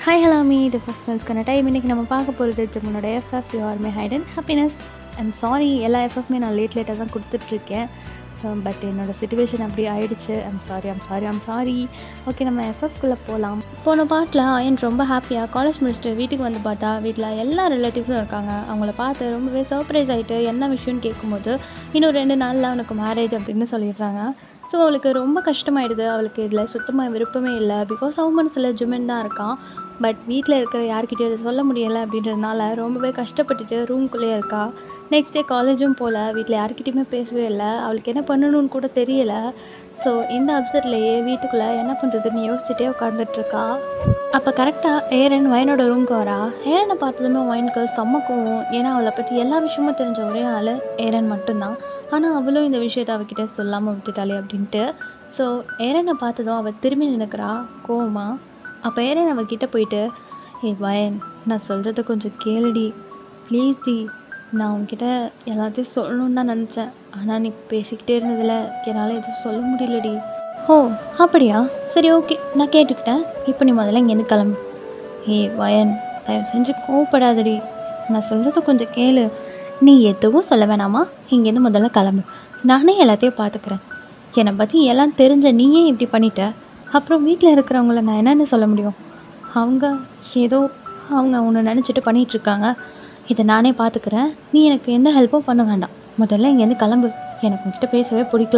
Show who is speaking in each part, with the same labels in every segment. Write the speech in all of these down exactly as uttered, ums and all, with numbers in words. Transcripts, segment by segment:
Speaker 1: Hi hello மீ இது first கேர்ள்ஸ்க்கான டைம். இன்றைக்கி நம்ம பார்க்க போகிறது ஜிம்மனோட FF you are my height and happiness. I'm sorry, எல்லா எஃப்எஃப்மே நான் லேட் லேட்டாக தான் கொடுத்துட்ருக்கேன். பட் என்னோடய சிச்சுவேஷன் அப்படி ஆகிடுச்சு. I'm sorry I'm sorry I'm sorry okay, நம்ம எஃப்எஃப்குள்ளே போகலாம். போன பாட்டில் அயன் ரொம்ப ஹாப்பியாக காலேஜ் முடிச்சுட்டு வீட்டுக்கு வந்து பார்த்தா வீட்டில் எல்லா ரிலேட்டிவ்ஸும் இருக்காங்க. அவங்கள பார்த்து ரொம்பவே சர்ப்ரைஸ் ஆகிட்டு என்ன விஷயம்னு கேட்கும்போது இன்னும் ரெண்டு நாளில் அவனுக்கு மேரேஜ் அப்படின்னு சொல்லிடுறாங்க. ஸோ அவளுக்கு ரொம்ப கஷ்டமாயிடுது. அவளுக்கு இதில் சுத்தமாக விருப்பமே இல்லை. பிகாஸ் அவன் மனசில் ஜிம்மன் தான் இருக்கான். பட் வீட்டில் இருக்கிற யார்கிட்டையும் அதை சொல்ல முடியலை அப்படின்றதுனால ரொம்பவே கஷ்டப்பட்டுட்டு ரூம்குள்ளேயே இருக்கா. நெக்ஸ்ட் டே காலேஜும் போல், வீட்டில் யார்கிட்டையுமே பேசவே இல்லை. அவளுக்கு என்ன பண்ணணும்னு கூட தெரியலை. ஸோ இந்த அப்செட்லேயே வீட்டுக்குள்ளே என்ன பண்ணுறதுன்னு யோசிச்சுட்டே உட்காந்துட்ருக்கா. அப்போ கரெக்டாக ஏரன் வயனோட ரூம்க்கு வரா. ஏரனை பார்த்ததுமே வயனுக்கு செம்ம கோவம். ஏன்னா அவளை பற்றி எல்லா விஷயமும் தெரிஞ்ச ஒரே ஆள் ஏரன் மட்டும்தான். ஆனால் அவளும் இந்த விஷயத்தை அவகிட்ட சொல்லாமல் விட்டுட்டாளே அப்படின்ட்டு. ஸோ ஏரனை பார்த்ததும் அவள் திரும்பி நினைக்கிறா கோவமா. அப்போ ஏரன் அவகிட்ட போயிட்டு, ஏ வயன், நான் சொல்கிறத கொஞ்சம் கேளுடி ப்ளீஸ் டி. நான் உன்கிட்ட எல்லாத்தையும் சொல்லணுன்னு தான் நினச்சேன். ஆனால் நீ பேசிக்கிட்டே இருந்ததில் என்னால் எதுவும் சொல்ல முடியலடி. ஓ அப்படியா, சரி ஓகே, நான் கேட்டுக்கிட்டேன். இப்போ நீ முதல்ல இங்கேருந்து கிளம்பு. ஏ வயன், தயவு செஞ்சு கோவப்படாதடி. நான் சொல்கிறத கொஞ்சம் கேளு. நீ எதுவும் சொல்ல வேணாமா, இங்கேருந்து முதல்ல கிளம்பு. நானே எல்லாத்தையும் பார்த்துக்கிறேன். என்னை பற்றி எல்லாம் தெரிஞ்ச நீயே இப்படி பண்ணிட்ட, அப்புறம் வீட்டில் இருக்கிறவங்கள நான் என்னென்னு சொல்ல முடியும்? அவங்க ஏதோ அவங்க ஒன்று நினச்சிட்டு பண்ணிகிட்ருக்காங்க. இதை நானே பார்த்துக்கிறேன். நீ எனக்கு எந்த ஹெல்ப்பும் பண்ண வேண்டாம். முதல்ல இங்கேருந்து கிளம்பு. எனக்கு உங்ககிட்ட பேசவே பிடிக்கல.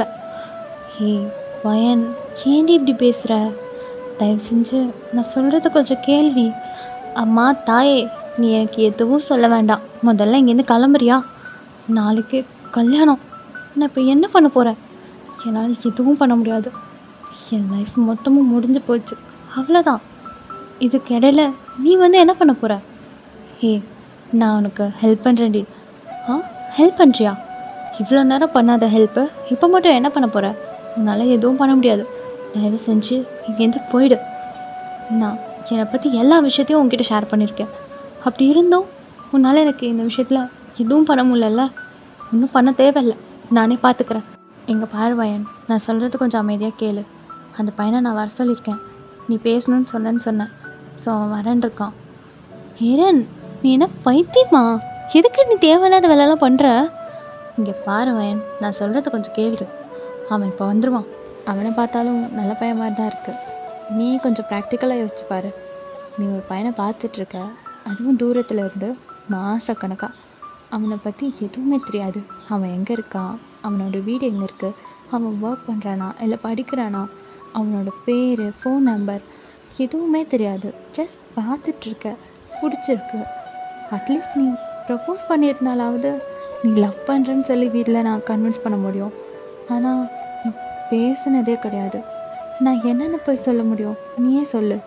Speaker 1: ஏ வயன், ஏன்டி இப்படி பேசுகிற? தயவு செஞ்சு நான் சொல்கிறத கொஞ்சம் கேள்வி. அம்மா தாயே, நீ எனக்கு எதுவும் சொல்ல வேண்டாம். முதல்ல இங்கேருந்து கிளம்புறியா? நாளைக்கு கல்யாணம். நான் இப்போ என்ன பண்ண போகிறேன்? என்னால் எதுவும் பண்ண முடியாது. என் லைஃப் மொத்தமும் முடிஞ்சு போச்சு, அவ்வளோதான். இதுக்கு இடையில நீ வந்து என்ன பண்ண போகிற? ஏ நான் உனக்கு ஹெல்ப் பண்ணுறேன்டி. ஆ ஹெல்ப் பண்ணுறியா? இவ்வளோ நேரம் பண்ணாத ஹெல்ப்பு இப்போ மட்டும் என்ன பண்ண போகிற? உன்னால் எதுவும் பண்ண முடியாது. தயவு செஞ்சு இங்கேருந்து போயிடு. நான் என்னை பற்றி எல்லா விஷயத்தையும் உங்ககிட்ட ஷேர் பண்ணியிருக்கேன். அப்படி இருந்தும் உன்னால் எனக்கு இந்த விஷயத்தில் எதுவும் பண்ண முடியல. ஒன்றும் பண்ண தேவையில்லை, நானே பார்த்துக்கிறேன். எங்கள் பாரு வயன், நான் சொல்கிறது கொஞ்சம் அமைதியாக கேளு. அந்த பையனை நான் வர சொல்லியிருக்கேன். நீ பேசணுன்னு சொன்னேன்னு சொன்னேன். ஸோ அவன் வரேன் இருக்கான். ஏரன், நீ என்ன பைத்தியமா? எதுக்கு நீ தேவையில்லாத வேலையெல்லாம் பண்ணுற? இங்கே பாரு வயன், நான் சொல்கிறத கொஞ்சம் கேளு. அவன் இப்போ வந்துடுவான். அவனை பார்த்தாலும் நல்ல பையன் மாதிரி தான் இருக்குது. நீ கொஞ்சம் ப்ராக்டிக்கலாக யோசிச்சு பாரு. நீ ஒரு பையனை பார்த்துட்ருக்க, அதுவும் தூரத்தில் இருந்து மாதக்கணக்காக. அவனை பற்றி எதுவுமே தெரியாது. அவன் எங்கே இருக்கான், அவனோட வீடு எங்கே இருக்குது, அவன் ஒர்க் பண்ணுறானா இல்லை படிக்கிறானா, அவனோட பேர், ஃபோன் நம்பர் எதுவுமே தெரியாது. ஜஸ்ட் பார்த்துட்ருக்க, பிடிச்சிருக்கு. அட்லீஸ்ட் நீ ப்ரப்போஸ் பண்ணியிருந்தாலாவது நீ லவ் பண்ணுறேன்னு சொல்லி வீட்டில் நான் கன்வின்ஸ் பண்ண முடியும். ஆனால் நீ பேசுனதே கிடையாது. நான் என்னென்னு போய் சொல்ல முடியும்? நீயே சொல்லு.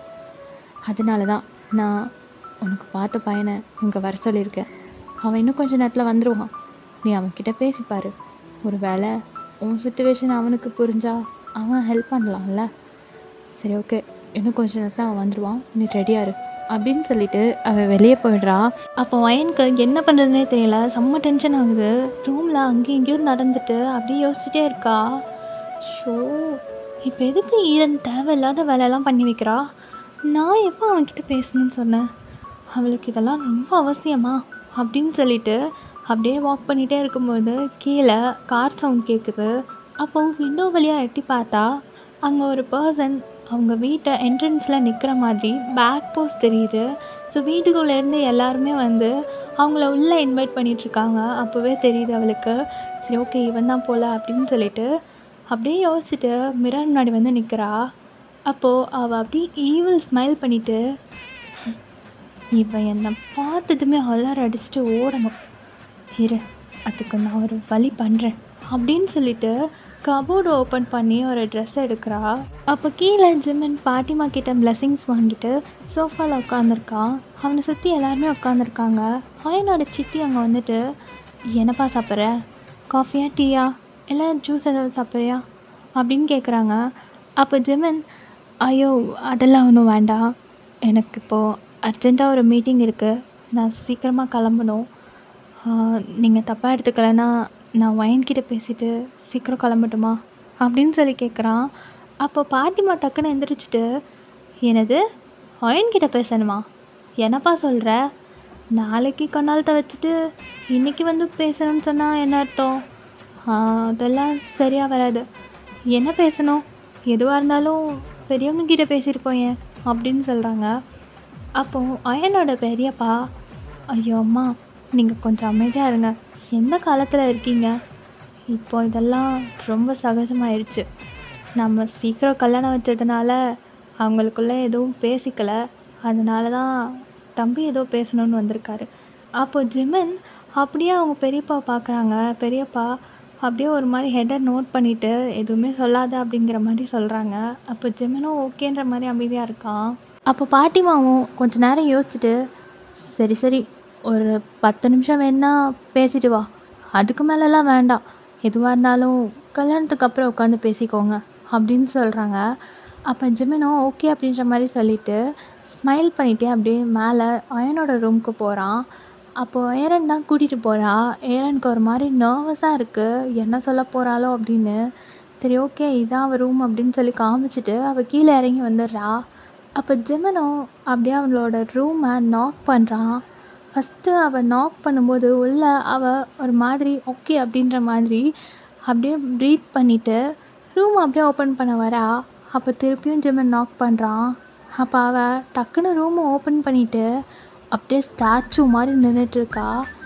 Speaker 1: அதனால தான் நான் உனக்கு பார்த்த பையனை இங்கே வர சொல்லியிருக்கேன். அவன் இன்னும் கொஞ்சம் நேரத்தில் வந்துடுவான். நீ அவன்கிட்ட பேசிப்பார். ஒரு வேளை உன் சுச்சுவேஷன் அவனுக்கு புரிஞ்சா அவன் ஹெல்ப் பண்ணலாம்ல. சரி ஓகே, இன்னும் கொஞ்சம் நேரத்தில் அவன் வந்துடுவான், நீ ரெடியாக இரு அப்படின்னு சொல்லிட்டு அவள் வெளியே போயிடுறா. அப்போ வயனுக்கு என்ன பண்ணுறதுனே தெரியல. செம்ம டென்ஷன் ஆகுது. ரூமில் அங்கேயும் இங்கேயும் நடந்துட்டு அப்படியே யோசிச்சுட்டே இருக்கா. ஷோ, இப்போ எதுக்கு ஈரன் தேவையில்லாத வேலையெல்லாம் பண்ணி வைக்கிறா? நான் எப்போ அவன்கிட்ட பேசணும்னு சொன்னேன்? அவளுக்கு இதெல்லாம் ரொம்ப அவசியமா அப்படின்னு சொல்லிட்டு அப்படியே வாக் பண்ணிகிட்டே இருக்கும்போது கீழே கார் சவுண்ட் கேட்குது. அப்போ விண்டோ வழியாக எட்டி பார்த்தா அங்கே ஒரு பர்சன் அவங்க வீட்டை என்ட்ரன்ஸில் நிற்கிற மாதிரி பேக் போஸ்ட் தெரியுது. ஸோ வீட்டுக்குள்ளேருந்து எல்லாருமே வந்து அவங்கள உள்ளே இன்வைட் பண்ணிகிட்ருக்காங்க. அப்போவே தெரியுது அவளுக்கு. சரி ஓகே, இவன் தான் போல் அப்படின்னு சொல்லிட்டு அப்படியே யோசிச்சுட்டு மிரர் முன்னாடி வந்து நிற்கிறா. அப்போது அவள் அப்படியே ஈவில் ஸ்மைல் பண்ணிவிட்டு, இவன் என்னை பார்த்ததுமே அலற அடிச்சுட்டு ஓடணும், இரு அதுக்கு நான் ஒரு வழி பண்ணுறேன் அப்படின்னு சொல்லிட்டு கபோர்டு ஓப்பன் பண்ணி ஒரு ட்ரெஸ் எடுக்கிறா. அப்போ கீழே ஜிம்மன் பாட்டிமா கிட்ட பிளெஸிங்ஸ் வாங்கிட்டு சோஃபாவில் உட்காந்துருக்கான். அவனை சுற்றி எல்லாருமே உட்காந்துருக்காங்க. அவனோட சித்தி அங்கே வந்துட்டு, என்னப்பா சாப்பிட்ற? காஃபியா டீயா இல்லை ஜூஸ் ஏதாவது சாப்பிட்றியா அப்படின்னு கேட்குறாங்க. அப்போ ஜிம்மன், ஐயோ அதெல்லாம் ஒன்றும் வேண்டாம், எனக்கு இப்போது அர்ஜெண்ட்டாக ஒரு மீட்டிங் இருக்குது, நான் சீக்கிரமாக கிளம்பணும். நீங்கள் தப்பாக எடுத்துக்கலைன்னா நான் வயன்கிட்ட பேசிவிட்டு சீக்கிரம் கிளம்பட்டுமா அப்படின்னு சொல்லி கேட்குறான். அப்போ பாட்டிமா டக்குன்னு எந்திரிச்சிட்டு, என்னது அயன்கிட்ட பேசணுமா? என்னப்பா சொல்கிற? நாளைக்கு கண்ணாலத்தை வச்சுட்டு இன்னைக்கு வந்து பேசணும்னு சொன்னால் என்ன அர்த்தம்? ஆ, அதெல்லாம் சரியாக வராது. என்ன பேசணும்? எதுவாக இருந்தாலும் பெரியவங்க கிட்ட பேசியிருப்போம் ஏன் அப்படின்னு சொல்கிறாங்க. அப்போது அயனோட பெரியப்பா, ஐயோ அம்மா, நீங்கள் கொஞ்சம் அமைதியாக இருங்க. எந்த காலத்தில் இருக்கீங்க? இப்போ இதெல்லாம் ரொம்ப சகஜமாயிருச்சு. நம்ம சீக்கிரம் கல்யாணம் வச்சதுனால அவங்களுக்குள்ளே எதுவும் பேசிக்கலை. அதனால தான் தம்பி ஏதோ பேசணுன்னு வந்திருக்காரு. அப்போ ஜிமின் அப்படியே அவங்க பெரியப்பா பார்க்குறாங்க. பெரியப்பா அப்படியே ஒரு மாதிரி ஹெட்டை நோட் பண்ணிவிட்டு எதுவுமே சொல்லாத அப்படிங்கிற மாதிரி சொல்கிறாங்க. அப்போ ஜிமினும் ஓகேன்ற மாதிரி அமைதியாக இருக்கான். அப்போ பாட்டிமாவும் கொஞ்ச நேரம் யோசிச்சுட்டு, சரி சரி ஒரு பத்து நிமிஷம் வேணா பேசிட்டு வா, அதுக்கு மேலெலாம் வேண்டாம், எதுவாக இருந்தாலும் கல்யாணத்துக்கு அப்புறம் உட்காந்து பேசிக்கோங்க அப்படின்னு சொல்கிறாங்க. அப்போ ஜிமினும் ஓகே அப்படின்ற மாதிரி சொல்லிவிட்டு ஸ்மைல் பண்ணிவிட்டு அப்படியே மேலே அயனோட ரூமுக்கு போகிறான். அப்போது ஏரன் தான் கூட்டிகிட்டு போகிறா. ஏரனுக்கு ஒரு மாதிரி நர்வஸாக இருக்குது, என்ன சொல்ல போகிறாளோ அப்படின்னு. சரி ஓகே இதான் அவள் ரூம் அப்படின்னு சொல்லி காமிச்சிட்டு அவள் கீழே இறங்கி வந்துடுறா. அப்போ ஜிமினும் அப்படியே அவளோட ரூமை நாக் பண்ணுறான். ஃபஸ்ட்டு அவள் நாக் பண்ணும்போது உள்ளே அவள் ஒரு மாதிரி ஓகே அப்படின்ற மாதிரி அப்படியே ப்ரீத் பண்ணிவிட்டு ரூம் அப்படியே ஓப்பன் பண்ண வரா. அப்போ திருப்பியும் ஜிமின் நாக் பண்ணுறான். அப்போ அவள் டக்குன்னு ரூமை ஓப்பன் பண்ணிவிட்டு அப்படியே ஸ்டாச்சு மாதிரி நின்றுட்டுருக்கா.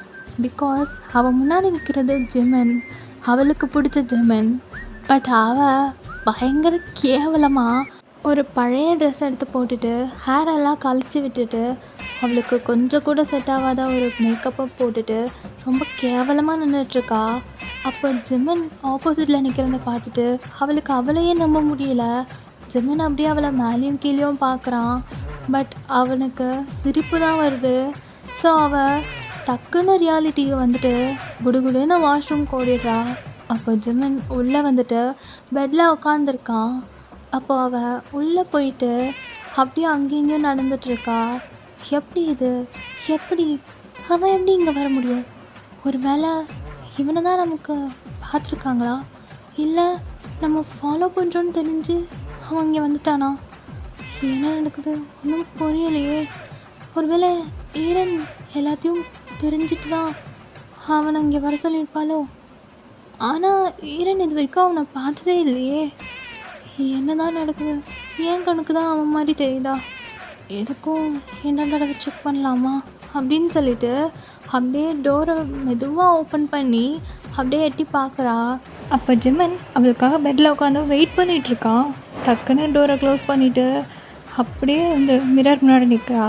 Speaker 1: பிகாஸ் அவள் முன்னாடி நிற்கிறது ஜிமின், அவளுக்கு பிடிச்ச ஜிமின். பட் அவள் பயங்கர கேவலமாக ஒரு பழைய ட்ரெஸ் எடுத்து போட்டுட்டு ஹேரெல்லாம் கழிச்சு விட்டுட்டு அவளுக்கு கொஞ்சம் கூட செட் ஆகாத ஒரு மேக்கப்பை போட்டுட்டு ரொம்ப கேவலமாக நின்றுட்டுருக்கா. அப்போ ஜிமின் ஆப்போசிட்டில் நிற்கிறத பார்த்துட்டு அவளுக்கு அவளையே நம்ப முடியல. ஜிமின் அப்படியே அவளை மேலேயும் கீழேயும் பார்க்குறான். பட் அவனுக்கு சிரிப்பு தான் வருது. ஸோ அவள் டக்குன்னு ரியாலிட்டிக்கு வந்துட்டு குடுகுடுன்னு வாஷ்ரூம் ஓடிடுறா. அப்போ ஜிமின் உள்ளே வந்துட்டு பெட்டில் உட்காந்துருக்கான். அப்போ அவள் உள்ளே போயிட்டு அப்படியே அங்கேயும் இங்கேயும் நடந்துட்டுருக்கா. எப்படி இது? எப்படி அவன் எப்படி இங்கே வர முடியும்? ஒரு வேளை இவனை தான் நமக்கு பார்த்துருக்காங்களா? இல்லை நம்ம ஃபாலோ பண்ணுறோன்னு தெரிஞ்சு அவன் இங்கே வந்துட்டானா? என்ன நடக்குது ஒன்றும் புரியலையே. ஒருவேளை ஈரன் எல்லாத்தையும் தெரிஞ்சுட்டு தான் அவனை இங்கே வர சொல்லியிருப்பாளோ? ஆனால் ஈரன் இது வரைக்கும் அவனை பார்த்ததே இல்லையே. என்ன தான் நடக்குது? ஏன் கணக்கு தான் அவன் மாதிரி தெரியுதா? எதுக்கும் என்ன தடவை செக் பண்ணலாமா அப்படின்னு சொல்லிட்டு அப்படியே டோரை மெதுவாக ஓப்பன் பண்ணி அப்படியே எட்டி பார்க்குறா. அப்போ ஜிமின் அவளுக்காக பெட்டில் உட்காந்து வெயிட் பண்ணிகிட்ருக்கான். டக்குன்னு டோரை க்ளோஸ் பண்ணிவிட்டு அப்படியே அந்த மிரர் முன்னாடி நிற்கிறா.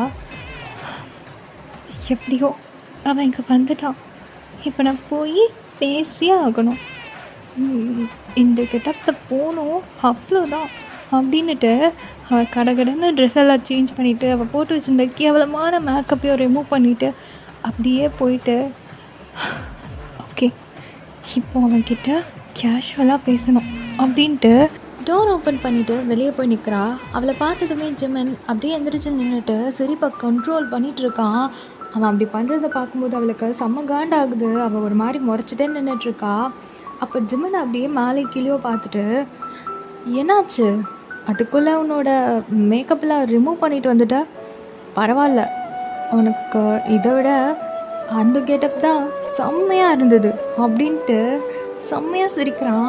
Speaker 1: எப்படியோ அவன் இங்கே வந்துட்டான். இப்போ நான் போய் பேசியே ஆகணும். இந்த கெட்டப்பில் போகணும், அவ்வளோதான் அப்படின்னுட்டு அவள் கடகடன்னு ட்ரெஸ் எல்லாம் சேஞ்ச் பண்ணிவிட்டு அவள் போட்டு வச்சுருந்த கேவலமான மேக்கப்பையும் ரிமூவ் பண்ணிவிட்டு அப்படியே போயிட்டு ஓகே இப்போ அவன்கிட்ட கேஷுவலாக பேசணும் அப்படின்ட்டு டோர் ஓப்பன் பண்ணிவிட்டு வெளியே போய் நிற்கிறா. அவளை பார்த்ததுமே ஜிமின் அப்படியே எந்திரிச்சு நின்றுட்டு சிரிப்பை கண்ட்ரோல் பண்ணிகிட்ருக்கான். அவன் அப்படி பண்ணுறதை பார்க்கும்போது அவளுக்கு செம்ம காண்டாகுது. அவள் ஒரு மாதிரி முறைச்சிட்டே நின்றுட்டுருக்கா. அப்போ ஜிமின் அப்படியே மேலே கீழே பார்த்துட்டு, என்னாச்சு? அதுக்குள்ளே உன்னோட மேக்கப்லாம் ரிமூவ் பண்ணிட்டு வந்துட்ட? பரவாயில்ல, உனக்கு இதை விட அந்த கெட்டப் தான் செம்மையாக இருந்தது அப்படின்ட்டு செம்மையாக சிரிக்கிறான்.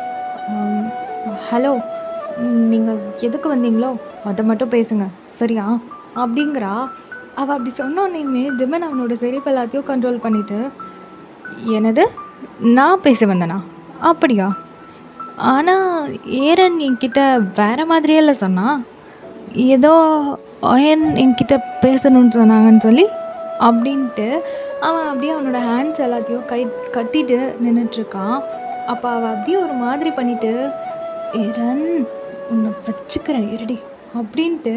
Speaker 1: ஹலோ, நீங்கள் எதுக்கு வந்தீங்களோ அதை மட்டும் பேசுங்க சரியா அப்படிங்கிறா. அவள் அப்படி சொன்னோன்னையுமே ஜிமின் அவனோட சிரிப்பு எல்லாத்தையும் கண்ட்ரோல் பண்ணிவிட்டு, என்னது நான் பேச வந்தேனா? அப்படியா? ஆனால் ஏரன் என்கிட்ட வேறு மாதிரியே இல்லை சொன்னான். ஏதோ அயன் என்கிட்ட பேசணுன்னு சொன்னாங்கன்னு சொல்லி அப்படின்ட்டு அவன் அப்படியே அவனோட ஹேண்ட்ஸ் எல்லாத்தையும் கை கட்டிட்டு நின்றுட்டுருக்கான். அப்போ அவள் அப்படியே ஒரு மாதிரி பண்ணிவிட்டு, ஏரன் உன்னை வச்சுக்கிறேன் இருடி அப்படின்ட்டு,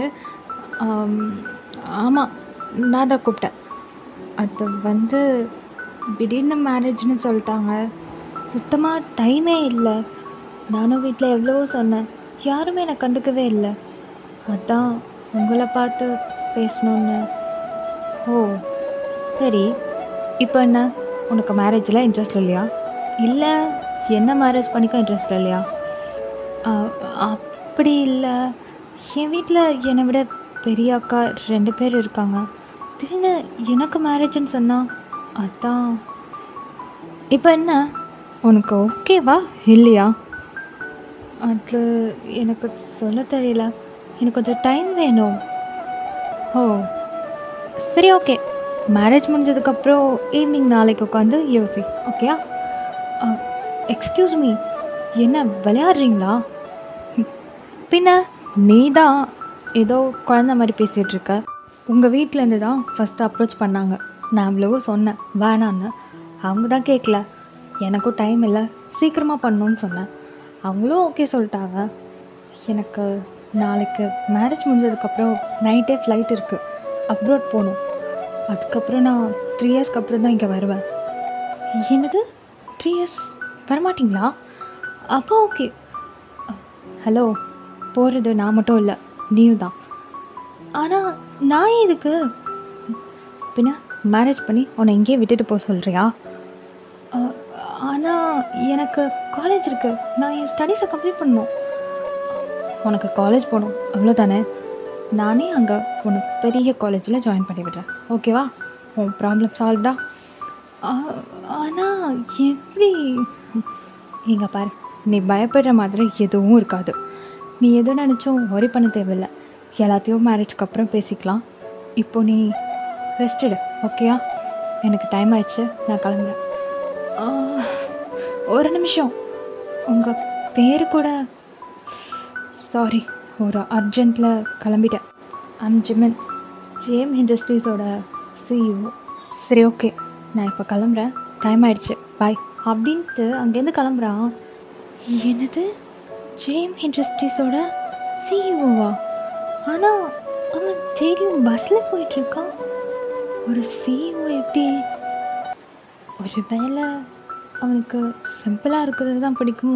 Speaker 1: ஆமாம் நான் தான் கூப்பிட்டேன். அது வந்து திடீர்னு மேரேஜ்னு சொல்லிட்டாங்க. சுத்தமாக டைமே இல்லை. நானும் வீட்டில் எவ்வளவோ சொன்னேன், யாருமே என்னை கண்டுக்கவே இல்லை. அதான் உங்களை பார்த்து பேசணுன்னு. ஓ சரி, இப்போ என்ன உனக்கு மேரேஜில் இன்ட்ரெஸ்ட் இல்லையா? இல்லை என்ன மேரேஜ் பண்ணிக்க இன்ட்ரெஸ்ட் இல்லையா? அப்படி இல்லை, என் வீட்டில் என்னை விட பெரிய அக்கா ரெண்டு பேர் இருக்காங்க. திடீர்னு எனக்கு மேரேஜ்னு சொன்னா அதான். இப்போ என்ன உனக்கு ஓகேவா இல்லையா? அது எனக்கு சொல்ல தெரியல. எனக்கு கொஞ்சம் டைம் வேணும். ஓ சரி, ஓகே. மேரேஜ் முடிஞ்சதுக்கப்புறம் ஈவினிங் நாளைக்கு உட்காந்து யோசி, ஓகேயா? எக்ஸ்கியூஸ் மீ, என்ன விளையாடுறீங்களா? பின்ன நீ தான் ஏதோ குழந்த மாதிரி பேசிகிட்டு இருக்க. உங்கள் வீட்டிலேருந்து தான் ஃபஸ்ட்டு அப்ரோச் பண்ணாங்க. நான் அவ்வளவோ சொன்னேன் வேணான்னு. அவங்க தான் கேட்கல. எனக்கும் டைம் இல்லை, சீக்கிரமாக பண்ணணுன்னு சொன்னேன். அவங்களும் ஓகே சொல்லிட்டாங்க. எனக்கு நாளைக்கு மேரேஜ் முடிஞ்சதுக்கப்புறம் நைட்டே ஃப்ளைட் இருக்குது, அப்ராட் போகணும். அதுக்கப்புறம் நான் த்ரீ இயர்ஸ்க்கு அப்புறம் தான் இங்கே வருவேன். என்னது த்ரீ இயர்ஸ் வரமாட்டிங்களா? அப்போ ஓகே. ஹலோ, போகிறது நான் மட்டும் இல்லை, நீயும் தான். ஆனால் நான் இதுக்கு பின்ன மேரேஜ் பண்ணி உன்னை இங்கேயே விட்டுட்டு போக சொல்கிறியா? ஆனால் எனக்கு காலேஜ் இருக்குது, நான் என் ஸ்டடீஸை கம்ப்ளீட் பண்ணணும். உனக்கு காலேஜ் போகணும் அவ்வளோதானே? நானே அங்கே உனக்கு பெரிய காலேஜில் ஜாயின் பண்ணி விடுறேன், ஓகேவா? உன் ப்ராப்ளம் சால்வ்டா? ஆனால் எப்படி? இங்கே பாரு, நீ பயப்படுற மாதிரி எதுவும் இருக்காது. நீ எதுவும் நினச்சும் ஒரி பண்ண தேவையில்லை. எல்லாத்தையும் மேரேஜ்க்கு அப்புறம் பேசிக்கலாம். இப்போ நீ ரெஸ்ட் எடு, ஓகேயா? எனக்கு டைம் ஆயிடுச்சு, நான் கிளம்புறேன். ஒரு நிமிஷம், உங்கள் பேர் கூட. சாரி, ஒரு அர்ஜென்ட்டில் கிளம்பிட்டேன். ஐம் ஜிமின், ஜேம் இண்டஸ்ட்ரீஸோட சிஇஓ. சரி, ஓகே, நான் இப்போ கிளம்புறேன், டைம் ஆயிடுச்சு, பாய் அப்படின்ட்டு அங்கேருந்து கிளம்புறான். என்னது, ஜேம் இண்டஸ்ட்ரீஸோட சிஇஓவா? ஆனால் அவன் டெய்லியும் பஸ்ஸில் போயிட்டுருக்கான். ஒரு சிஇஓ எப்படி? ஒரு வேளை அவனுக்கு சிம்பிளாக இருக்கிறது தான் பிடிக்குமோ?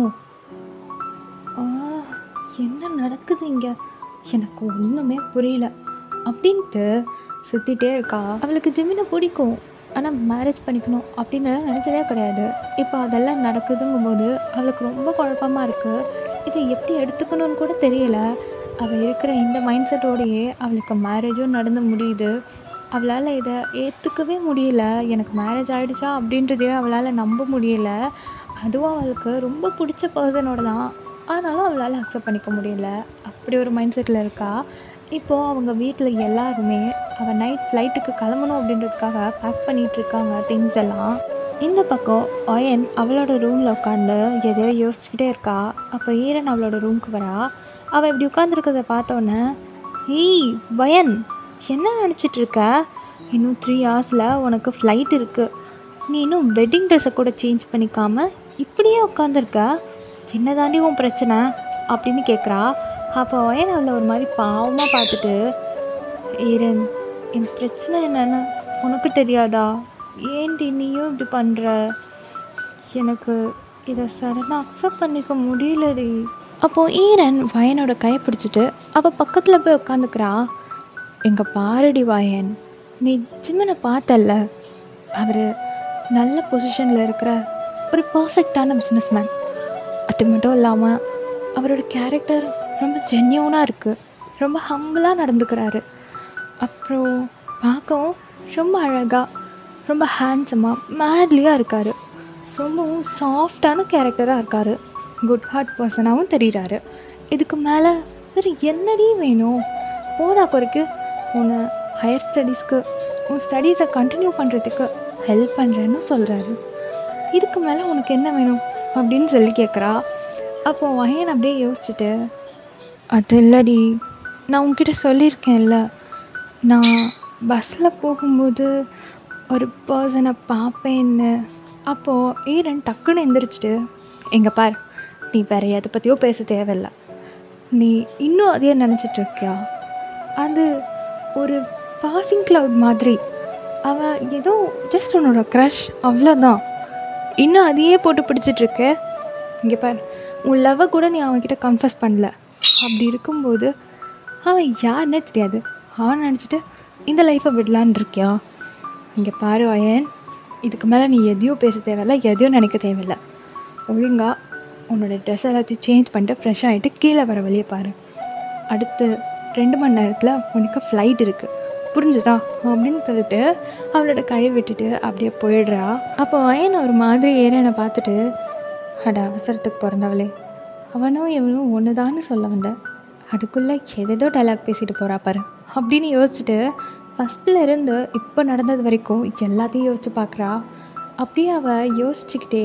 Speaker 1: என்ன நடக்குது இங்கே, எனக்கு ஒன்றுமே புரியல அப்படின்ட்டு சுற்றிட்டே இருக்கா. அவளுக்கு ஜிமினை பிடிக்கும், ஆனால் மேரேஜ் பண்ணிக்கணும் அப்படின்னு நினச்சதே கிடையாது. இப்போ அதெல்லாம் நடக்குதுங்கும்போது அவளுக்கு ரொம்ப குழப்பமாக இருக்குது. இதை எப்படி எடுத்துக்கணும்னு கூட தெரியல. அவள் இருக்கிற இந்த மைண்ட் செட்டோடையே அவளுக்கு மேரேஜும் நடந்து முடியுது. அவளால் இதை ஏற்றுக்கவே முடியல. எனக்கு மேரேஜ் ஆகிடுச்சா அப்படின்றதே அவளால் நம்ப முடியல. அதுவும் அவளுக்கு ரொம்ப பிடிச்ச பர்சனோட தான், ஆனாலும் அவளால் அக்செப்ட் பண்ணிக்க முடியல. அப்படி ஒரு மைண்ட் செட்டில் இருக்கா. இப்போது அவங்க வீட்டில் எல்லாருமே அவள் நைட் ஃப்ளைட்டுக்கு கிளம்பணும் அப்படின்றதுக்காக பேக் பண்ணிகிட்ருக்காங்க திங்ஸ் எல்லாம். இந்த பக்கம் ஒயன் அவளோட ரூமில் உட்காந்து எதையோ யோசிச்சுக்கிட்டே இருக்கா. அப்போ ஈரன் அவளோட ரூமுக்கு வரா. அவள் இப்படி உட்காந்துருக்கிறத பார்த்தோன்னே, ஏய் ஒயன், என்ன நினச்சிட்ருக்க? இன்னும் த்ரீ ஹவர்ஸில் உனக்கு ஃப்ளைட் இருக்குது. நீ இன்னும் வெட்டிங் ட்ரெஸ்ஸை கூட சேஞ்ச் பண்ணிக்காமல் இப்படியே உட்காந்துருக்க. என்ன தாண்டி உன் பிரச்சனை அப்படின்னு கேட்குறா. அப்போ ஒயன் அவளை ஒரு மாதிரி பாவமாக பார்த்துட்டு, ஈரன், என் பிரச்சனை என்னன்னு உனக்கு தெரியாதா? ஏன்டி நீயும் இப்படி பண்ணுற? எனக்கு இதை சடனாக அக்செப்ட் பண்ணிக்க முடியலடி. அப்போது ஈரன் வயனோட கையை பிடிச்சிட்டு அவள் பக்கத்தில் போய் உட்காந்துக்கிறா. எங்கே பாருடி வயன், நீ ஜிம்மனை பார்த்தல்ல, அவர் நல்ல பொசிஷனில் இருக்கிற ஒரு பர்ஃபெக்டான பிஸ்னஸ் மேன். அது மட்டும் இல்லாமல் அவரோட கேரக்டர் ரொம்ப ஜென்யூனாக இருக்குது. ரொம்ப ஹம்பிளாக நடந்துக்கிறாரு. அப்புறம் பார்க்கவும் ரொம்ப அழகாக, ரொம்ப ஹேண்ட்ஸமாக, மேட்லியாக இருக்கார். ரொம்பவும் சாஃப்டான கேரக்டராக இருக்கார். குட் ஹார்ட் பர்சனாகவும் தெரிகிறாரு. இதுக்கு மேலே வேறு என்னடி வேணும்? போதா குறைக்கு உன்னை ஹையர் ஸ்டடீஸ்க்கு, உன் ஸ்டடீஸை கண்டினியூ பண்ணுறதுக்கு ஹெல்ப் பண்ணுறேன்னு சொல்கிறாரு. இதுக்கு மேலே உனக்கு என்ன வேணும் அப்படின்னு சொல்லி கேட்குறா. அப்போது வயன் அப்படியே யோசிச்சுட்டு, அது இல்லடி, நான் உன்கிட்ட சொல்லியிருக்கேன்ல, நான் பஸ்ஸில் போகும்போது ஒரு பர்சனை பார்ப்பேன்னு. அப்போது ஈரன் டக்குன்னு எந்திரிச்சிட்டு, எங்கே பார், நீ வேறு எதை பற்றியோ பேச தேவையில்லை. நீ இன்னும் அதையே நினச்சிட்ருக்கியா? அது ஒரு பாசிங் க்ளவுட் மாதிரி. அவன் ஏதோ ஜஸ்ட் உன்னோட க்ரஷ், அவ்வளோதான். இன்னும் அதையே போட்டு பிடிச்சிட்ருக்க. இங்கே பார், உன் லவ்வை கூட நீ அவன்கிட்ட கன்ஃபஸ் பண்ணல. அப்படி இருக்கும்போது அவன் யாருன்னே தெரியாது. அவன் நினச்சிட்டு இந்த லைஃப்பை விடலான்னு இருக்கியா? இங்கே பாரு வயன், இதுக்கு மேலே நீ எதையும் பேச தேவையில்ல, எதையும் நினைக்க தேவையில்லை. ஒழுங்கா உன்னோட ட்ரெஸ் எல்லாத்தையும் சேஞ்ச் பண்ணிட்டு ஃப்ரெஷ் ஆகிட்டு கீழே வர வழியை பாரு. அடுத்து
Speaker 2: ரெண்டு மணி நேரத்தில் உனக்கு ஃப்ளைட் இருக்குது, புரிஞ்சுதா அப்படின்னு சொல்லிட்டு அவளோட கையை விட்டுட்டு அப்படியே போயிடுறா. அப்போ அயன் ஒரு மாதிரி ஏறனை பார்த்துட்டு, அட அவசரத்துக்கு பிறந்தவளே, அவனும் இவனும் ஒன்று தான்னு சொல்ல வந்தேன், அதுக்குள்ளே எதேதோ டைலாக் பேசிட்டு போகிறா பாரு அப்படின்னு யோசிச்சுட்டு ஃபஸ்ட்டில் இருந்து இப்போ நடந்தது வரைக்கும் எல்லாத்தையும் யோசிச்சு பார்க்குறா. அப்படியே அவள் யோசிச்சுக்கிட்டே,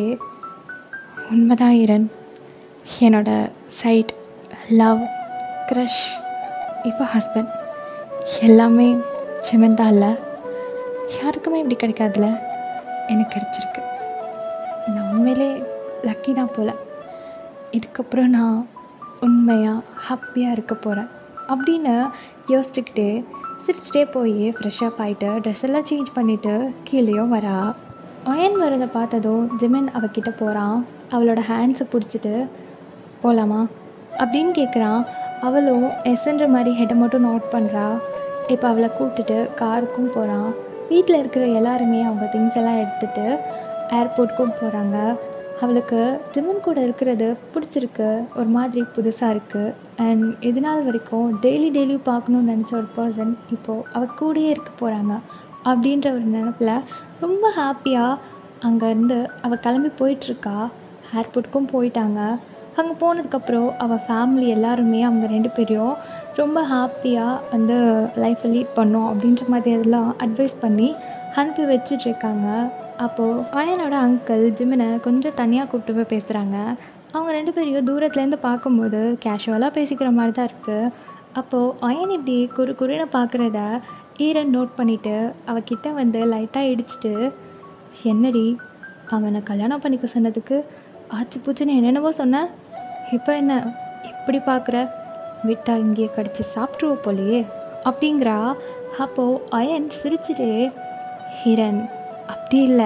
Speaker 2: உண்மைதான் ஈரன், என்னோட சைட், லவ், க்ரஷ், இப்போ ஹஸ்பண்ட் எல்லாமே ஜிமின் தான். இல்லை, யாருக்குமே இப்படி கிடைக்காதுல, எனக்கு கிடச்சிருக்கு. நான் உண்மையிலே லக்கி தான் போல். இதுக்கப்புறம் நான் உண்மையாக ஹாப்பியாக இருக்க போகிறேன் அப்படின்னு யோசிச்சுக்கிட்டே சிரிச்சிட்டே போய் ஃப்ரெஷ்ஷப் ஆகிட்டு ட்ரெஸ் எல்லாம் சேஞ்ச் பண்ணிவிட்டு கீழேயும் வரா. அயன் வரதை பார்த்ததும் ஜிமின் அவகிட்ட போகிறான். அவளோட ஹேண்ட்ஸை பிடிச்சிட்டு போகலாமா அப்படின்னு கேட்குறான். அவளும் எஸ்ன்ற மாதிரி ஹெட்டை மட்டும் நோட் பண்ணுறா. இப்போ அவளை கூப்பிட்டுட்டு காருக்கும் போகிறான். வீட்டில் இருக்கிற எல்லாருமே அவங்க திங்ஸ் எல்லாம் எடுத்துகிட்டு ஏர்போர்ட்டுக்கும் போகிறாங்க. அவளுக்கு ஜிமின் கூட இருக்கிறது பிடிச்சிருக்கு, ஒரு மாதிரி புதுசாக இருக்குது. அண்ட் இது நாள் வரைக்கும் டெய்லி டெய்லியும் பார்க்கணுன்னு நினச்ச ஒரு பர்சன் இப்போது அவள் கூடயே இருக்க போகிறாங்க அப்படின்ற ஒரு நினப்பில் ரொம்ப ஹாப்பியாக அங்கேருந்து அவள் கிளம்பி போயிட்டுருக்கா. ஏர்போர்ட்டுக்கும் போயிட்டாங்க. அங்கே போனதுக்கப்புறம் அவள் ஃபேமிலி எல்லாருமே அவங்க ரெண்டு பேரையும் ரொம்ப ஹாப்பியாக வந்து லைஃப்பை லீட் பண்ணோம் அப்படின்ற மாதிரி அதெல்லாம் அட்வைஸ் பண்ணி அனுப்பி வச்சிட்ருக்காங்க. அப்போது அயனோட அங்கிள் ஜிமினை கொஞ்சம் தனியாக கூப்பிட்டு போய் பேசுகிறாங்க. அவங்க ரெண்டு பேரையும் தூரத்துலேருந்து பார்க்கும்போது கேஷுவலாக பேசிக்கிற மாதிரி தான் இருக்குது. அப்போது அயன் இப்படி குறு குறுன்னு பார்க்குறத ஈரன் நோட் பண்ணிவிட்டு அவகிட்ட வந்து லைட்டாக இடிச்சிட்டு, என்னடி அவனை கல்யாணம் பண்ணிக்க சொன்னதுக்கு ஆச்சு பூச்சின்னு என்னென்னவோ சொன்னேன், இப்போ என்ன இப்படி பார்க்குற, விட்டா இங்கேயே கடிச்சு சாப்பிட்ருவோம் போலையே அப்படிங்கிறா. அப்போது அயன் சிரிச்சிட்டே, ஹீரன் அப்படி இல்லை,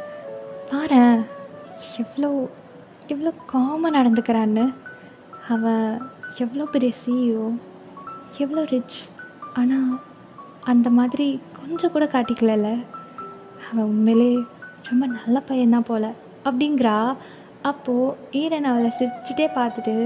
Speaker 2: பாரேன் எவ்வளோ எவ்வளோ காமாக நடந்துக்கிறான்னு, அவன் எவ்வளோ பெரிய சிஇஓ, எவ்வளோ ரிச், ஆனால் அந்த மாதிரி கொஞ்சம் கூட காட்டிக்கல, அவன் உண்மையிலே ரொம்ப நல்ல பையன்தான் போல் அப்படிங்கிறா. அப்போது ஈரன் அவளை சிரிச்சிட்டே பார்த்துட்டு,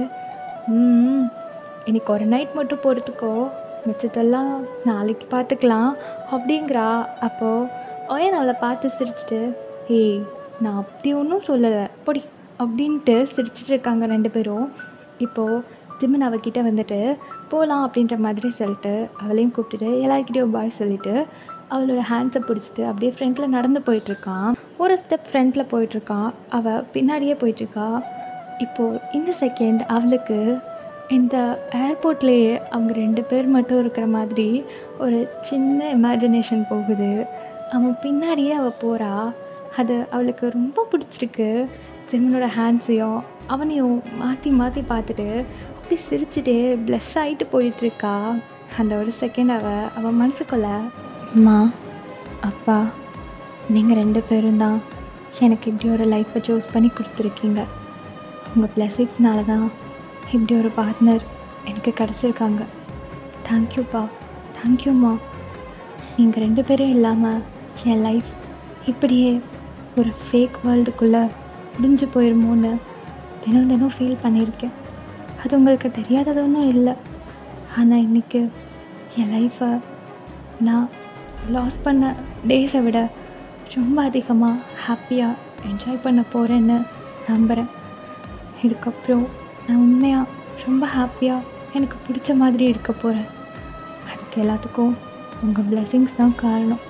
Speaker 2: ம் இன்னைக்கு ஒரு நைட் மட்டும் போகிறதுக்கோ, மிச்சத்தெல்லாம் நாளைக்கு பார்த்துக்கலாம் அப்படிங்கிறா. அப்போது அயன் அவளை பார்த்து சிரிச்சிட்டு, ஏய் நான் அப்படி ஒன்றும் சொல்லலை பொடி அப்படின்ட்டு சிரிச்சிட்டு இருக்காங்க ரெண்டு பேரும். இப்போது ஜிமின் அவகிட்ட வந்துட்டு போகலாம் அப்படின்ற மாதிரி சொல்லிட்டு அவளையும் கூப்பிட்டுட்டு எல்லாருக்கிட்டையும் பாய் சொல்லிவிட்டு அவளோட ஹேண்ட்ஸை பிடிச்சிட்டு அப்படியே ஃப்ரண்ட்டில் நடந்து போயிட்டுருக்கான். ஒரு ஸ்டெப் ஃப்ரண்ட்டில் போயிட்டுருக்கான், அவள் பின்னாடியே போயிட்டுருக்கா. இப்போது இந்த செகண்ட் அவளுக்கு இந்த ஏர்போர்ட்லேயே அவங்க ரெண்டு பேர் மட்டும் இருக்கிற மாதிரி ஒரு சின்ன இமேஜினேஷன் போகுது. அவன் பின்னாடியே அவள் போகிறா. அது அவளுக்கு ரொம்ப பிடிச்சிருக்கு. ஜிமினோட ஹேண்ட்ஸையும் அவனையும் மாற்றி மாற்றி பார்த்துட்டு அப்படி சிரிச்சுட்டே ப்ளஸ் ஆகிட்டு போயிட்டுருக்கா. அந்த ஒரு செகண்ட் அவள் அவள் மனசுக்குள்ள, அம்மா அப்பா நீங்கள் ரெண்டு பேரும் தான் எனக்கு இப்படி ஒரு லைஃப்பை சூஸ் பண்ணி கொடுத்துருக்கீங்க. உங்கள் பிளஸிங்ஸ்னால தான் இப்படி ஒரு பார்ட்னர் எனக்கு கிடச்சிருக்காங்க. தேங்க்யூப்பா, தேங்க்யூம்மா. நீங்கள் ரெண்டு பேரும் இல்லாமல் என் லைஃப் இப்படியே ஒரு ஃபேக் வேர்ல்டுக்குள்ளே முடிஞ்சு போயிடுமோன்னு தினம் தினம் ஃபீல் பண்ணியிருக்கேன். அது உங்களுக்கு தெரியாதது ஒன்றும் இல்லை. ஆனால் இன்றைக்கி என் லைஃப்பை நான் லாஸ் பண்ண டேஸை விட ரொம்ப அதிகமாக ஹாப்பியாக என்ஜாய் பண்ண போகிறேன்னு நம்புகிறேன். இதுக்கப்புறம் நான் உண்மையாக ரொம்ப ஹாப்பியாக எனக்கு பிடிச்ச மாதிரி இருக்க போகிறேன். அதுக்கு எல்லாத்துக்கும் உங்கள் பிளெஸிங்ஸ் தான் காரணம்.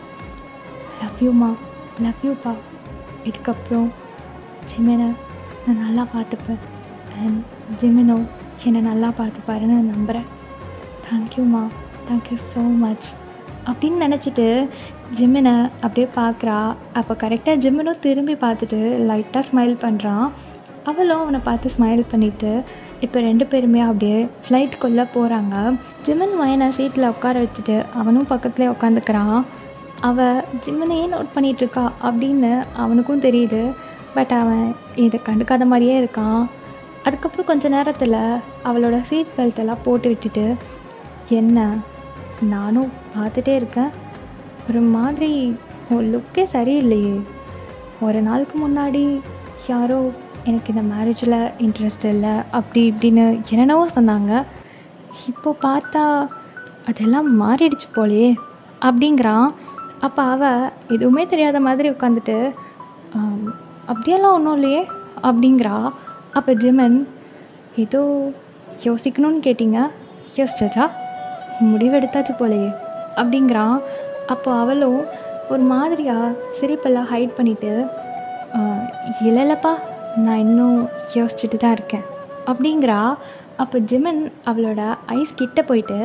Speaker 2: லவ் யூம்மா, லவ் யூப்பா. இதுக்கப்புறம் ஜிமினை நான் நல்லா பார்த்துப்பேன், அண்ட் ஜிமினோ என்னை நல்லா பார்த்துப்பாருன்னு நான் நம்புகிறேன். தேங்க்யூம்மா, தேங்க்யூ ஸோ மச் அப்படின்னு நினச்சிட்டு ஜிமினை அப்படியே பார்க்குறா. அப்போ கரெக்டாக ஜிமினும் திரும்பி பார்த்துட்டு லைட்டாக ஸ்மைல் பண்ணுறான். அவளும் அவனை பார்த்து ஸ்மைல் பண்ணிவிட்டு இப்போ ரெண்டு பேருமே அப்படியே ஃப்ளைட்டுக்குள்ளே போகிறாங்க. ஜிமின் வயனை சீட்டில் உட்கார வச்சுட்டு அவனும் பக்கத்துலேயே உட்காந்துக்கிறான். அவள் ஜிமினையே நோட் பண்ணிகிட்ருக்கா அப்படின்னு அவனுக்கும் தெரியுது. பட் அவன் இதை கண்டுக்காத மாதிரியே இருக்கான். அதுக்கப்புறம் கொஞ்ச நேரத்தில் அவளோட சீட் பெல்ட்டெல்லாம் போட்டு விட்டுட்டு, என்ன நானும் பார்த்துட்டே இருக்கேன், ஒரு மாதிரி உன் லுக்கே சரியில்லையே, ஒரு நாளுக்கு முன்னாடி யாரோ எனக்கு இந்த மேரேஜில் இன்ட்ரெஸ்ட் இல்லை அப்படி இப்படின்னு என்னென்னவோ சொன்னாங்க, இப்போ பார்த்தா அதெல்லாம் மாறிடுச்சு போலயே அப்படிங்கிறான். அப்போ அவள் எதுவுமே தெரியாத மாதிரி உட்காந்துட்டு அப்படியெல்லாம் ஒன்றும் இல்லையே அப்படிங்கிறா. அப்போ ஜிமன், ஏதோ யோசிக்கணும்னு கேட்டிங்க, யோசிச்சாச்சா, முடிவெடுத்தாச்சு போலயே அப்படிங்கிறான். அப்போ அவளும் ஒரு மாதிரியாக சிரிப்பெல்லாம் ஹைட் பண்ணிவிட்டு, இல்லை இல்லைப்பா, நான் இன்னும் யோசிச்சுட்டு தான் இருக்கேன் அப்படிங்கிறா. அப்போ ஜிமன் அவளோட ஐஸ் கிட்ட போயிட்டு,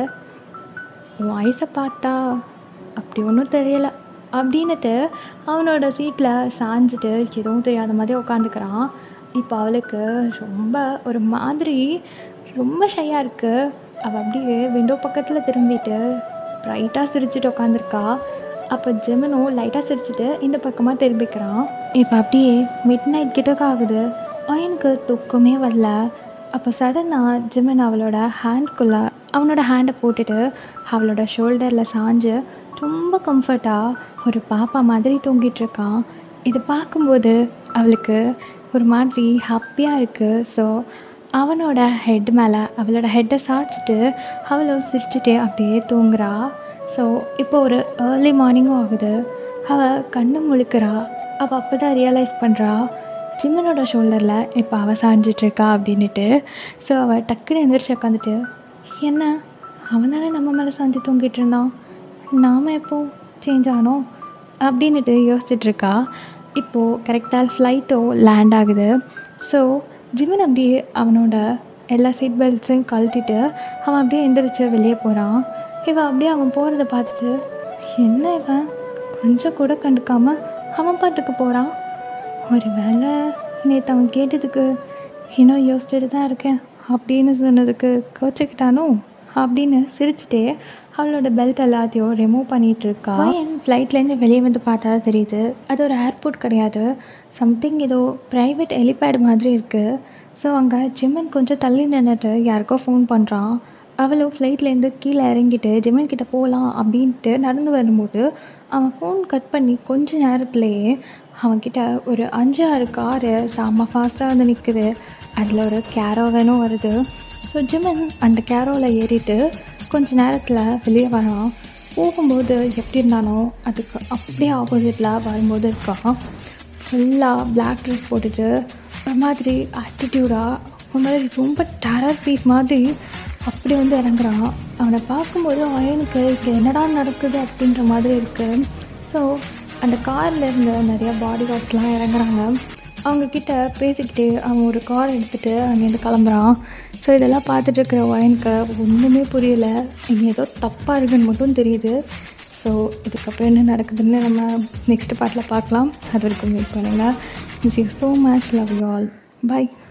Speaker 2: உன் ஐஸை பார்த்தா அப்படி ஒன்றும் தெரியலை அப்படின்னுட்டு அவனோட சீட்டில் சாஞ்சிட்டு எதுவும் தெரியாத மாதிரி உட்காந்துக்கிறான். இப்போ அவளுக்கு ரொம்ப ஒரு மாதிரி ரொம்ப ஷையாக இருக்குது. அவள் அப்படியே விண்டோ பக்கத்தில் திரும்பிட்டு ப்ரைட்டாக சிரிச்சுட்டு உட்காந்துருக்கா. அப்போ ஜிமனும் லைட்டாக சிரிச்சுட்டு இந்த பக்கமாக திரும்பிக்கிறான். இப்போ அப்படியே மிட் நைட் கிட்டக்க ஆகுது. எனக்கு தூக்கமே வரல. அப்போ சடனாக ஜிமன் அவளோட ஹேண்ட்ஸ்குள்ளே அவனோட ஹேண்டை போட்டுட்டு அவளோட ஷோல்டரில் சாஞ்சு ரொம்ப கம்ஃபர்ட்டாக ஒரு பாப்பா மாதிரி தூங்கிட்டுருக்கான். இது பார்க்கும்போது அவளுக்கு ஒரு மாதிரி ஹாப்பியாக இருக்குது. ஸோ அவனோட ஹெட் மேலே அவளோட ஹெட்டை சாய்ச்சிட்டு அவளும் சிரிச்சுட்டே அப்படியே தூங்குறா. ஸோ இப்போ ஒரு ஏர்லி மார்னிங்கும் ஆகுது. அவள் கண்ணு முழுக்கிறா. அவள் அப்போ தான் ரியலைஸ் பண்ணுறா ஜிமனோட ஷோல்டரில் இப்போ அவள் சாஞ்சிட்ருக்கா அப்படின்ட்டு. ஸோ அவள் டக்குன்னு எந்திரிச்சு உட்காந்துட்டு, என்ன அவன் தானே நம்ம மேலே சாஞ்சு தூங்கிட்டு இருந்தான், நாம் எப்போ சேஞ்ச் ஆனோம் அப்படின்ட்டு யோசிச்சுட்ருக்கா. இப்போது கரெக்டாக ஃப்ளைட்டோ லேண்ட் ஆகுது. ஸோ ஜிமன் அப்படியே அவனோட எல்லா சீட் பெல்ட்ஸையும் கழட்டிட்டு அவன் அப்படியே எந்திரிச்சு வெளியே போகிறான். இவன் அப்படியே அவன் போகிறத பார்த்துட்டு, என்ன இவன் கொஞ்சம் கூட கண்டுக்காமல் அவன் பாட்டுக்கு போகிறான், ஒரு வேளை நேற்று அவன் கேட்டதுக்கு இன்னும் யோசிச்சுட்டு தான் இருக்கேன் அப்படின்னு சொன்னதுக்கு கோச்சிக்கிட்டானோ அப்படின்னு சிரிச்சுட்டே அவளோட பெல்ட் எல்லாத்தையும் ரிமூவ் பண்ணிகிட்ருக்கா. என் ஃப்ளைட்லேருந்து வெளியே வந்து பார்த்தா தெரியுது அது ஒரு ஏர்போர்ட் கிடையாது, சம்திங் ஏதோ ப்ரைவேட் ஹெலிபேட் மாதிரி இருக்குது. ஸோ அங்கே ஜிமன் கொஞ்சம் தள்ளி நின்றுட்டு யாருக்கோ ஃபோன் பண்ணுறான். அவளும் ஃப்ளைட்லேருந்து கீழே இறங்கிட்டு ஜிமன் கிட்டே போகலாம் அப்படின்ட்டு நடந்து வரும்போது அவன் ஃபோன் கட் பண்ணி கொஞ்ச நேரத்துலேயே அவன்கிட்ட ஒரு அஞ்சு ஆறு காரு செம்ம ஃபாஸ்ட்டாக வந்து நிற்குது. அதில் ஒரு கேரோவேனும் வருது. ஸோ ஜிமன் அந்த கேரோவில் ஏறிட்டு கொஞ்ச நேரத்தில் வெளியே வரான். போகும்போது எப்படி இருந்தானோ அதுக்கு அப்படியே ஆப்போசிட்டில் வரும்போது இருக்கான். ஃபுல்லாக பிளாக் ட்ரெஸ் போட்டுட்டு ஒரு மாதிரி ஆட்டிடியூடாக ஒரு மாதிரி ரொம்ப டெரர் பீஸ் மாதிரி அப்படி வந்து இறங்குறான். அவனை பார்க்கும்போது அவனுக்கு இப்போ என்னடா நடக்குது அப்படின்ற மாதிரி இருக்குது. ஸோ அந்த காரில் இருந்த நிறையா பாடி கார்ட்ஸ்லாம் இறங்குறாங்க. அவங்கக்கிட்ட பேசிக்கிட்டே அவன் ஒரு கார் எடுத்துகிட்டு அங்கேருந்து கிளம்புறான். ஸோ இதெல்லாம் பார்த்துட்டு இருக்கிற ஒயனுக்கு ஒன்றுமே புரியலை, இங்கே ஏதோ தப்பாக இருக்குன்னு மட்டும் தெரியுது. ஸோ இதுக்கப்புறம் என்ன நடக்குதுன்னு நம்ம நெக்ஸ்ட் பார்ட்டில் பார்க்கலாம். அது வரைக்கும் வெயிட் பண்ணுங்கள். Miss you so much, love you all, by.